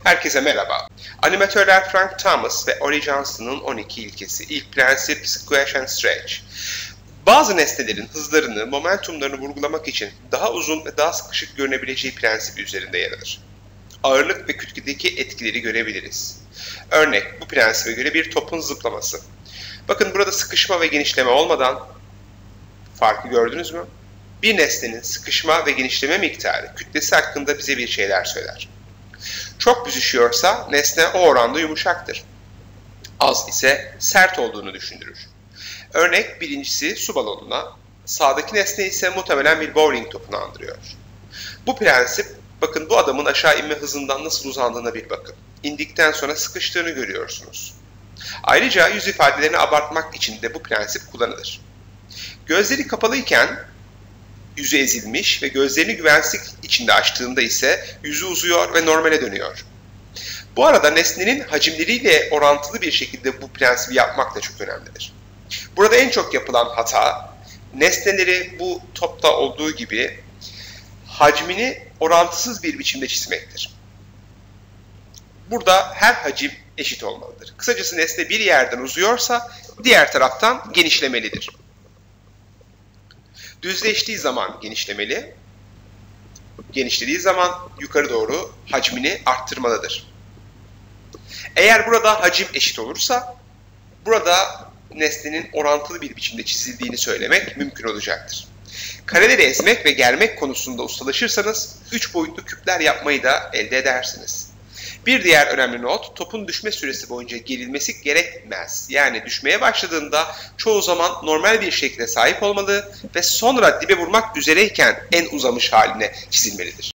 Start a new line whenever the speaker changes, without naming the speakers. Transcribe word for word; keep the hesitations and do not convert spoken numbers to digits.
Herkese merhaba. Animatörler Frank Thomas ve Ori Johnson'ın on iki ilkesi. İlk prensip Squash and Stretch. Bazı nesnelerin hızlarını, momentumlarını vurgulamak için daha uzun ve daha sıkışık görünebileceği prensibi üzerinde yer alır. Ağırlık ve kütledeki etkileri görebiliriz. Örnek, bu prensibe göre bir topun zıplaması. Bakın burada sıkışma ve genişleme olmadan farkı gördünüz mü? Bir nesnenin sıkışma ve genişleme miktarı kütlesi hakkında bize bir şeyler söyler. Çok büzüşüyorsa nesne o oranda yumuşaktır. Az ise sert olduğunu düşündürür. Örnek birincisi su balonuna, sağdaki nesne ise muhtemelen bir bowling topunu andırıyor. Bu prensip, bakın bu adamın aşağı inme hızından nasıl uzandığına bir bakın. İndikten sonra sıkıştığını görüyorsunuz. Ayrıca yüz ifadelerini abartmak için de bu prensip kullanılır. Gözleri kapalıyken yüzü ezilmiş ve gözlerini güvensizlik içinde açtığında ise yüzü uzuyor ve normale dönüyor. Bu arada nesnenin hacimleriyle orantılı bir şekilde bu prensibi yapmak da çok önemlidir. Burada en çok yapılan hata, nesneleri bu topta olduğu gibi hacmini orantısız bir biçimde çizmektir. Burada her hacim eşit olmalıdır. Kısacası nesne bir yerden uzuyorsa diğer taraftan genişlemelidir. Düzleştiği zaman genişlemeli, genişlediği zaman yukarı doğru hacmini arttırmalıdır. Eğer burada hacim eşit olursa, burada nesnenin orantılı bir biçimde çizildiğini söylemek mümkün olacaktır. Kareleri ezmek ve germek konusunda ustalaşırsanız, üç boyutlu küpler yapmayı da elde edersiniz. Bir diğer önemli not, topun düşme süresi boyunca gerilmesi gerekmez. Yani düşmeye başladığında çoğu zaman normal bir şekilde sahip olmalı ve sonra dibe vurmak üzereyken en uzamış haline çizilmelidir.